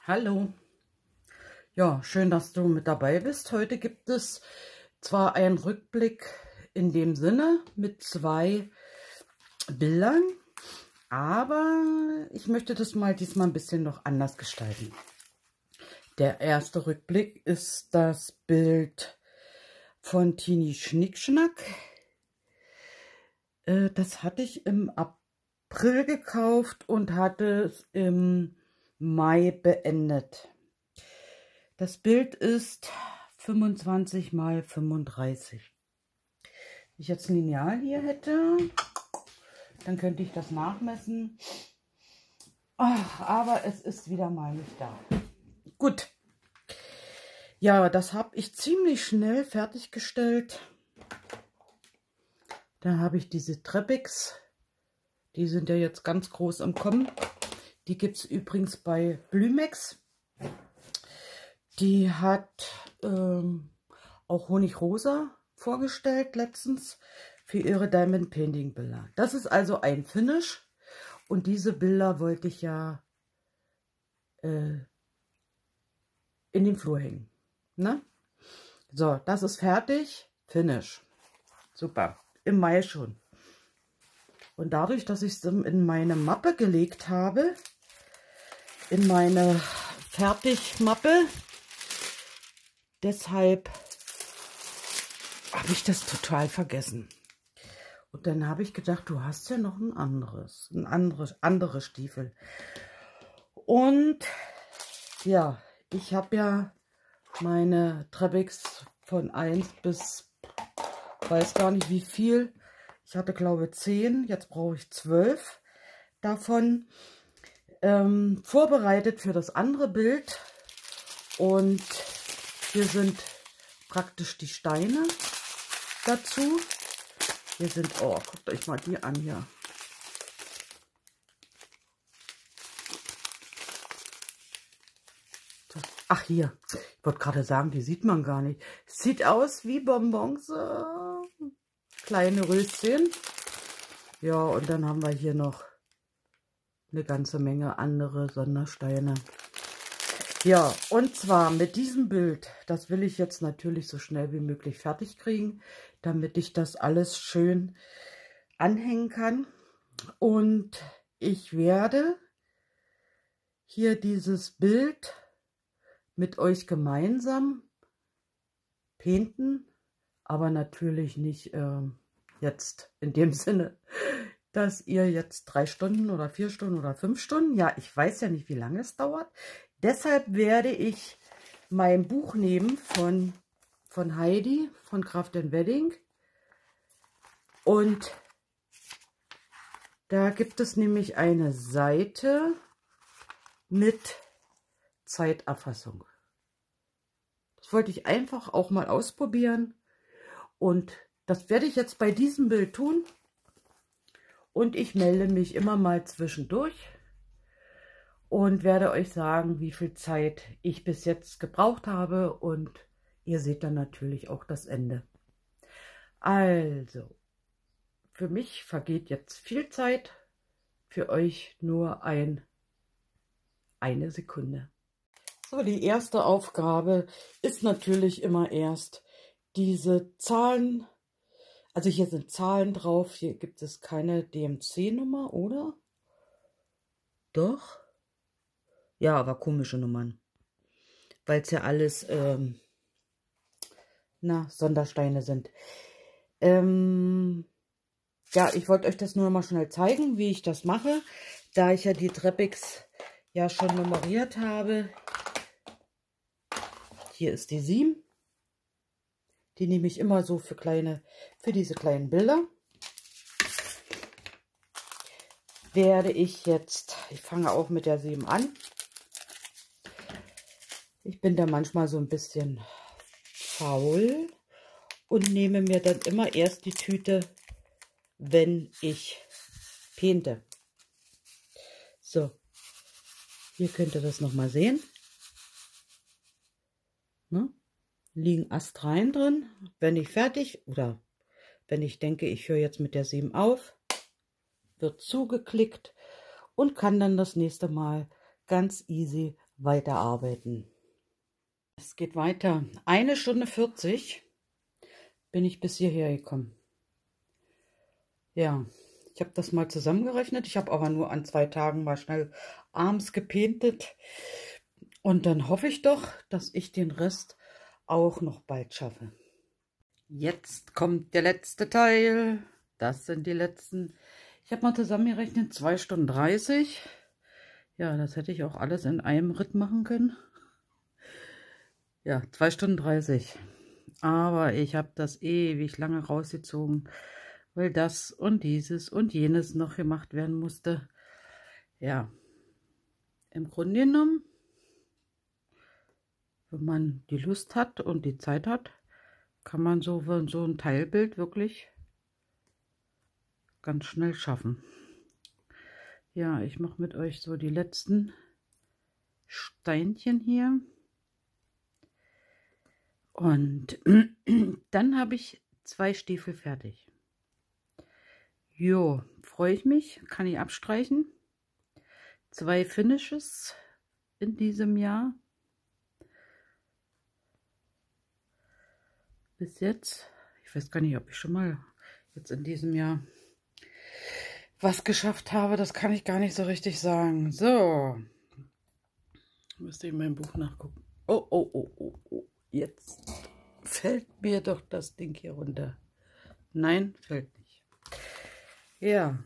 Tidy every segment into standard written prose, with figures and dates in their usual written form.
Hallo. Ja, schön, dass du mit dabei bist. Heute gibt es zwar einen Rückblick in dem Sinne mit 2 Bildern, aber ich möchte das diesmal ein bisschen noch anders gestalten. Der erste Rückblick ist das Bild von Tini Schnickschnack. Das hatte ich im April gekauft und hatte es im Mai beendet. Das Bild ist 25 mal 35. Wenn ich jetzt ein Lineal hier hätte, dann könnte ich das nachmessen. Aber es ist wieder mal nicht da. Gut. Ja, das habe ich ziemlich schnell fertiggestellt. Da habe ich diese Treppix. Die sind ja jetzt ganz groß im Kommen. Die gibt es übrigens bei Blümex. Die hat auch Honigrosa vorgestellt letztens für ihre Diamond Painting Bilder. Das ist also ein Finish und diese Bilder wollte ich ja in den Flur hängen. Ne? So, das ist fertig. Finish. Super. Im Mai schon. Und dadurch, dass ich es in meine Mappe gelegt habe, in meine Fertigmappe, deshalb habe ich das total vergessen. Und dann habe ich gedacht, du hast ja noch ein andere Stiefel. Und ja, ich habe ja meine Treppix von 1 bis, weiß gar nicht wie viel. Ich hatte glaube 10, jetzt brauche ich 12 davon. Vorbereitet für das andere Bild. Und hier sind praktisch die Steine dazu. Hier sind, oh, guckt euch mal die an hier. Ach hier, ich wollte gerade sagen, die sieht man gar nicht. Sieht aus wie Bonbons, kleine Röschen. Ja, und dann haben wir hier noch eine ganze Menge andere Sondersteine. Ja, und zwar mit diesem Bild, das will ich jetzt natürlich so schnell wie möglich fertig kriegen, damit ich das alles schön anhängen kann. Und ich werde hier dieses Bild mit euch gemeinsam painten, aber natürlich nicht jetzt in dem Sinne, dass ihr jetzt 3 Stunden oder 4 Stunden oder 5 Stunden, ja, ich weiß ja nicht, wie lange es dauert. Deshalb werde ich mein Buch nehmen von Heidi, von Craft & Wedding. Und da gibt es nämlich eine Seite mit Zeiterfassung. Das wollte ich einfach auch mal ausprobieren. Und das werde ich jetzt bei diesem Bild tun. Und ich melde mich immer mal zwischendurch und werde euch sagen, wie viel Zeit ich bis jetzt gebraucht habe. Und ihr seht dann natürlich auch das Ende. Also, für mich vergeht jetzt viel Zeit, für euch nur eine Sekunde. So, die erste Aufgabe ist natürlich immer erst diese Zahlen. Also hier sind Zahlen drauf, hier gibt es keine DMC-Nummer, oder? Doch? Ja, aber komische Nummern. Weil es ja alles Sondersteine sind. Ja, ich wollte euch das nur mal schnell zeigen, wie ich das mache. Da ich ja die Treppix ja schon nummeriert habe. Hier ist die 7. Die nehme ich immer so für diese kleinen Bilder. Werde ich jetzt, ich fange auch mit der 7 an. Ich bin da manchmal so ein bisschen faul und nehme mir dann immer erst die Tüte, wenn ich painte. So, hier könnt ihr das nochmal sehen. Ne? Liegen Astrein drin. Wenn ich fertig oder wenn ich denke, ich höre jetzt mit der 7 auf, wird zugeklickt und kann dann das nächste Mal ganz easy weiterarbeiten. Es geht weiter. 1 Stunde 40 bin ich bis hierher gekommen. Ja, ich habe das mal zusammengerechnet. Ich habe aber nur an 2 Tagen mal schnell abends gepaintet. Und dann hoffe ich doch, dass ich den Rest auch noch bald schaffe. Jetzt kommt der letzte Teil. Das sind die letzten. Ich habe mal zusammengerechnet, 2 Stunden 30. Ja, das hätte ich auch alles in einem Ritt machen können. Ja, 2 Stunden 30. Aber ich habe das ewig lange rausgezogen, weil das und dieses und jenes noch gemacht werden musste. Ja, im Grunde genommen, wenn man die Lust hat und die Zeit hat, kann man so ein Teilbild wirklich ganz schnell schaffen. Ja, ich mache mit euch so die letzten Steinchen hier. Und dann habe ich 2 Stiefel fertig. Jo, freue ich mich, kann ich abstreichen. 2 Finishes in diesem Jahr. Bis jetzt. Ich weiß gar nicht, ob ich schon mal jetzt in diesem Jahr was geschafft habe. Das kann ich gar nicht so richtig sagen. So. Müsste ich in meinem Buch nachgucken. Oh, oh, oh, oh, oh. Jetzt fällt mir doch das Ding hier runter. Nein, fällt nicht. Ja.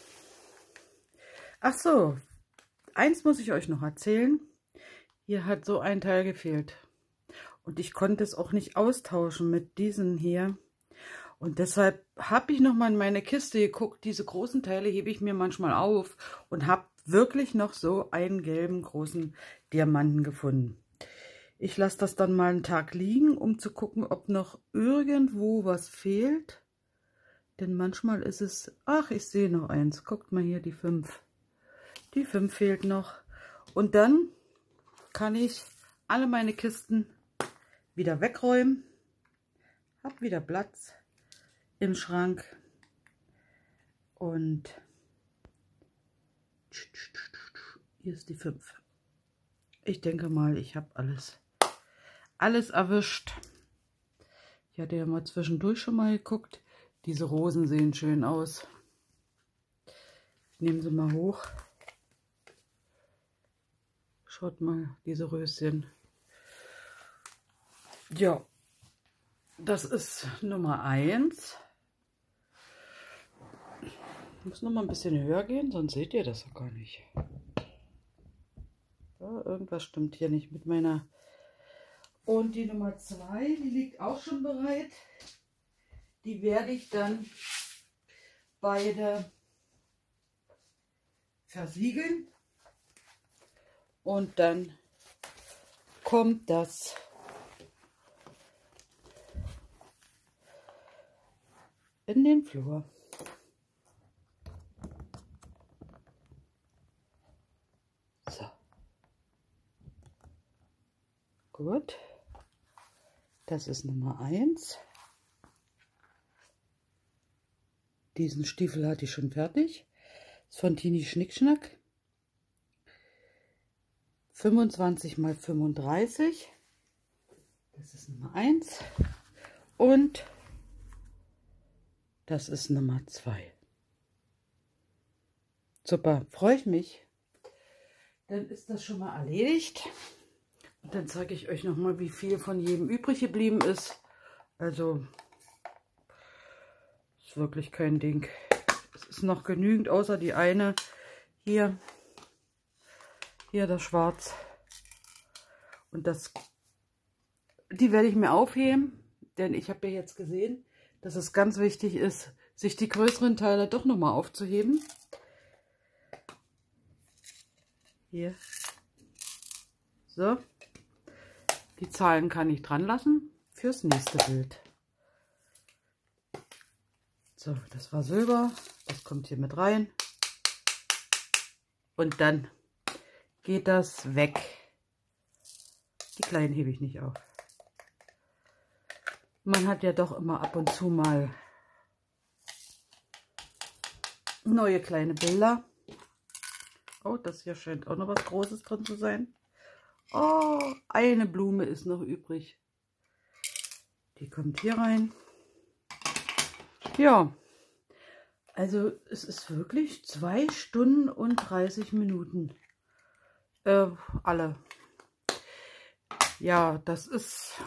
Ach so. Eins muss ich euch noch erzählen. Hier hat so ein Teil gefehlt. Und ich konnte es auch nicht austauschen mit diesen hier. Und deshalb habe ich noch mal in meine Kiste geguckt. Diese großen Teile hebe ich mir manchmal auf und habe wirklich noch so einen gelben großen Diamanten gefunden. Ich lasse das dann mal einen Tag liegen, um zu gucken, ob noch irgendwo was fehlt. Denn manchmal ist es... Ach, ich sehe noch eins. Guckt mal hier, die 5. Die 5 fehlt noch. Und dann kann ich alle meine Kisten wieder wegräumen. Hab wieder Platz im Schrank. Und hier ist die 5. Ich denke mal, ich habe alles erwischt. Ich hatte ja mal zwischendurch schon mal geguckt. Diese Rosen sehen schön aus. Ich nehme sie mal hoch. Schaut mal, diese Röschen. Ja, das ist Nummer 1. Ich muss noch mal ein bisschen höher gehen, sonst seht ihr das auch gar nicht. Ja, irgendwas stimmt hier nicht mit meiner. Und die Nummer 2, die liegt auch schon bereit. Die werde ich dann beide versiegeln. Und dann kommt das in den Flur. So. Gut. Das ist Nummer 1. Diesen Stiefel hatte ich schon fertig. Das ist von Tini Schnickschnack. 25 x 35. Das ist Nummer 1. Und das ist Nummer 2. Super, freue ich mich. Dann ist das schon mal erledigt. Und dann zeige ich euch noch mal, wie viel von jedem übrig geblieben ist. Also, ist wirklich kein Ding. Es ist noch genügend, außer die eine hier. Hier das Schwarz. Und die werde ich mir aufheben, denn ich habe ja jetzt gesehen, dass es ganz wichtig ist, sich die größeren Teile doch nochmal aufzuheben. Hier. So. Die Zahlen kann ich dran lassen fürs nächste Bild. So, das war Silber. Das kommt hier mit rein. Und dann geht das weg. Die kleinen hebe ich nicht auf. Man hat ja doch immer ab und zu mal neue kleine Bilder. Oh, das hier scheint auch noch was Großes drin zu sein. Oh, eine Blume ist noch übrig. Die kommt hier rein. Ja, also es ist wirklich 2 Stunden und 30 Minuten. Alle. Ja, das ist...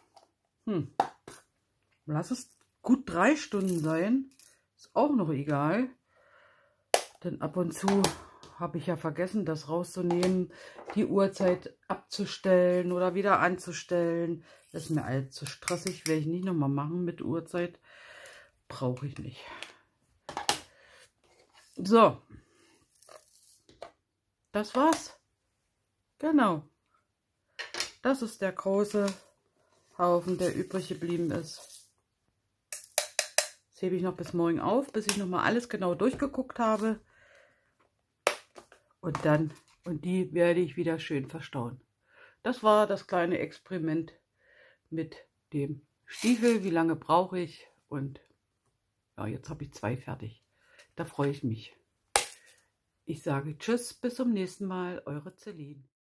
Lass es gut 3 Stunden sein. Ist auch noch egal. Denn ab und zu habe ich ja vergessen, das rauszunehmen, die Uhrzeit abzustellen oder wieder anzustellen. Das ist mir allzu stressig, werde ich nicht nochmal machen mit Uhrzeit. Brauche ich nicht. So. Das war's. Genau. Das ist der große Haufen, der übrig geblieben ist. Das hebe ich noch bis morgen auf, bis ich nochmal alles genau durchgeguckt habe. Und die werde ich wieder schön verstauen. Das war das kleine Experiment mit dem Stiefel. Wie lange brauche ich? Und ja, jetzt habe ich 2 fertig. Da freue ich mich. Ich sage Tschüss, bis zum nächsten Mal, eure Celine.